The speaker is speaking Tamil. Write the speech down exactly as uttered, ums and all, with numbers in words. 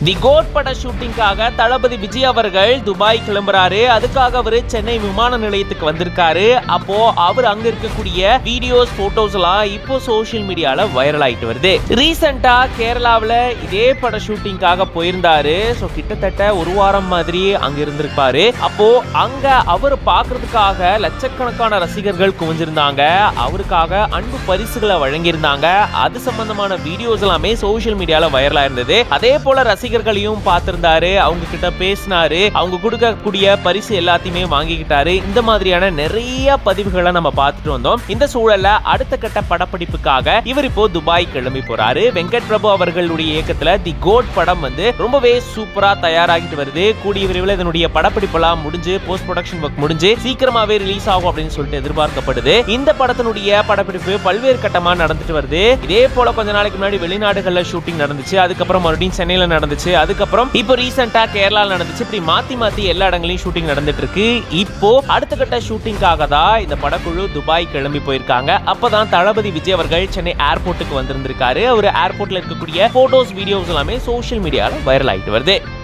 தி கோட் பட ஷூட்டிங்காக தளபதி விஜய் அவர்கள் துபாய் கிளம்புறாரு. அதுக்காக அவரு சென்னை விமான நிலையத்துக்கு வந்திருக்காரு. அப்போ அவர் அங்க இருக்கக்கூடிய வீடியோஸ் போட்டோஸ் எல்லாம் இப்போ சோசியல் மீடியால வைரல் ஆயிட்டு வருது. ரீசெண்டா கேரளாவுல இதே பட ஷூட்டிங்காக போயிருந்தாரு. சோ கிட்டத்தட்ட ஒரு வாரம் மாதிரி அங்க இருந்திருப்பாரு. அப்போ அங்க அவர் பாக்குறதுக்காக லட்சக்கணக்கான ரசிகர்கள் குவிஞ்சிருந்தாங்க. அவருக்காக அன்பு பரிசுகளை வழங்கியிருந்தாங்க. அது சம்பந்தமான வீடியோஸ் எல்லாமே சோசியல் மீடியால வைரலா இருந்தது. அதே போல ரசிகர்களையும் பார்த்திருந்தாரு. அவங்க கிட்ட பேசினாரு. அவங்க கொடுக்கக்கூடிய பரிசு எல்லாத்தையுமே வாங்கிக்கிட்டாரு. இந்த மாதிரியான நிறைய பதிவுகளை நம்ம பார்த்துட்டு வந்தோம். இந்த சூழல்ல அடுத்த கட்ட படப்பிடிப்புக்காக இவர் இப்போ துபாய் கிளம்பி போறாரு. வெங்கட் பிரபு அவர்களுடைய இயக்கத்துல தி கோட் படம் வந்து ரொம்பவே சூப்பரா தயாராகிட்டு வருது. கூடிய விரைவில் இதனுடைய படப்பிடிப்பெல்லாம் முடிஞ்சு போஸ்ட் ப்ரொடக்ஷன் ஒர்க் முடிஞ்சு சீக்கிரமாவே ரிலீஸ் ஆகும் அப்படின்னு சொல்லிட்டு எதிர்பார்க்கப்படுது. இந்த படத்தினுடைய படப்பிடிப்பு பல்வேறு கட்டமா நடந்துட்டு வருது. இதே போல கொஞ்ச நாளைக்கு முன்னாடி வெளிநாடுகள்ல ஷூட்டிங் நடந்துச்சு. அதுக்கப்புறம் மறுபடியும் சென்னையில நடந்துச்சு. அதுக்கப்புறம் இப்போ ரீசெண்டா கேரளால நடந்துச்சு. இப்படி மாத்தி மாத்தி எல்லா இடங்களையும் ஷூட்டிங் நடந்துட்டு இருக்கு. இப்போ அடுத்த கட்ட ஷூட்டிங்காக தான் இந்த படக்குழு துபாய் கிளம்பி போயிருக்காங்க. அப்பதான் தளபதி விஜய் அவர்கள் சென்னை ஏர்போர்ட்டுக்கு வந்திருந்திருக்காரு. அவர் ஏர்போர்ட்ல இருக்கக்கூடிய போட்டோஸ் வீடியோஸ் எல்லாமே சோசியல் மீடியால வைரல் ஆயிட்டு வருது.